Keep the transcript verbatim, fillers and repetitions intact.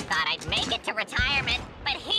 thought I'd make it to retirement, but here